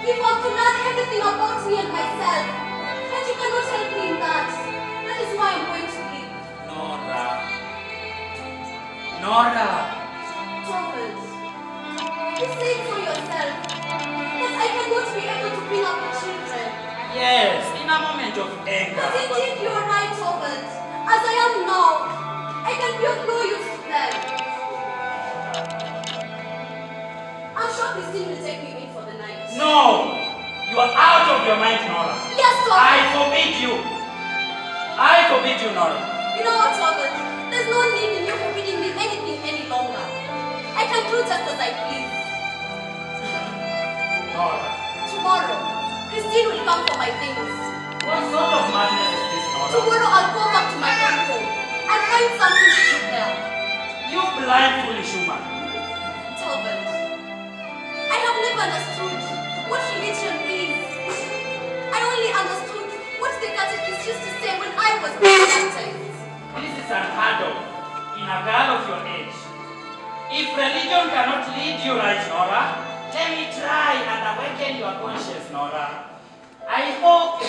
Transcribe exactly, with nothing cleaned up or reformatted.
Give up to learn everything about me and myself. But you cannot help me in that. That is why I'm going to leave. Nora. Nora. Prophet, you say it for yourself. That I cannot be able to bring up the children. Yes, in a moment of anger. But indeed you are right, Prophet. As I am now, I can be of no use to them. I'm sure Christine will take me in for the night. No! You are out of your mind, Nora. Yes, Prophet. I forbid you. I forbid you, Nora. You know what, Prophet? There's no need in you forbidding me anything any longer. I can do just as I please. Nora. Tomorrow, Christine will come for my things. What sort of madness is this, Nora? Tomorrow I'll go back to my own home and find something to do there. You blind, foolish woman. Talbot, I have never understood what religion is. I only understood what the catechist used to say when I was baptized. This is unheard of in a girl of your age. If religion cannot lead you right, Nora, let me try and awaken your conscience, Nora. I hope